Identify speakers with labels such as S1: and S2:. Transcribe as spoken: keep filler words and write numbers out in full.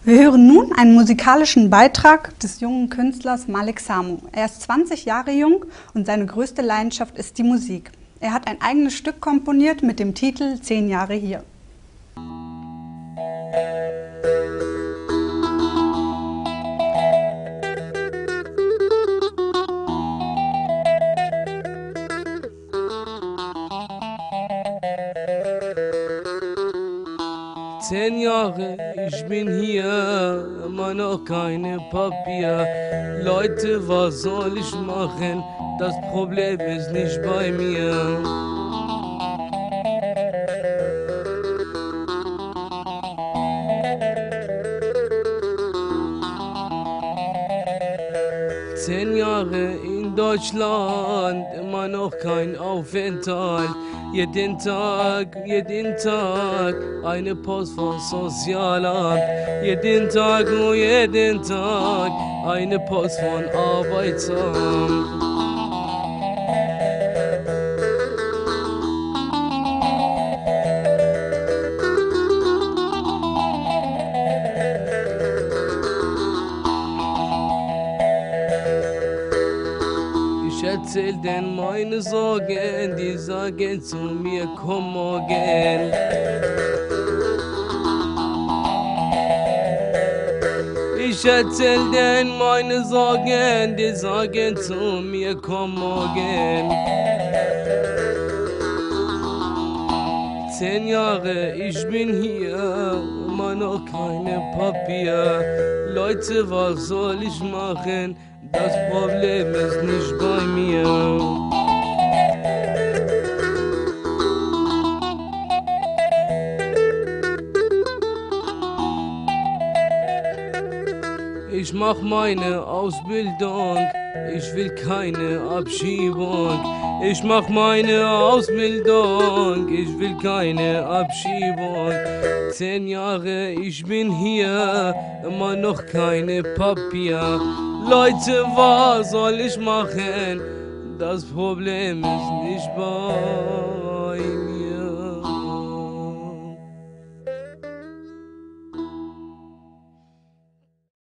S1: Wir hören nun einen musikalischen Beitrag des jungen Künstlers Malik Samu. Er ist zwanzig Jahre jung und seine größte Leidenschaft ist die Musik. Er hat ein eigenes Stück komponiert mit dem Titel Zehn Jahre hier.
S2: Zehn Jahre, ich bin hier, immer noch keine Papier. Leute, was soll ich machen? Das Problem ist nicht bei mir. Zehn Jahre in Deutschland, immer noch kein Aufenthalt. Jeden Tag, jeden Tag eine Post vom Sozialamt. Jeden Tag, nur jeden Tag eine Post von Arbeitsamt. Ich erzähl denn meine Sorgen, die sagen zu mir, komm morgen. Ich erzähl denn meine Sorgen, die sagen zu mir, komm morgen. Zehn Jahre, ich bin hier, immer noch keine Papier. Leute, was soll ich machen? Das Problem ist nicht bei mir. Ich mach meine Ausbildung, ich will keine Abschiebung. Ich mach meine Ausbildung, ich will keine Abschiebung. Zehn Jahre, ich bin hier, immer noch keine Papier. Leute, was soll ich machen? Das Problem ist nicht bei